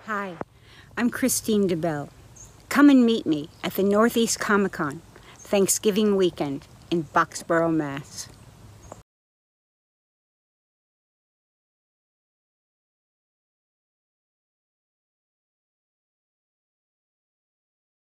Hi, I'm KRISTINE DeBELL. Come and meet me at the NorthEast Comic-Con Thanksgiving weekend in Boxboro, Mass.